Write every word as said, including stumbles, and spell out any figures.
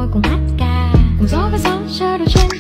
cùng hát ca, cùng gió với gió chờ đợi trên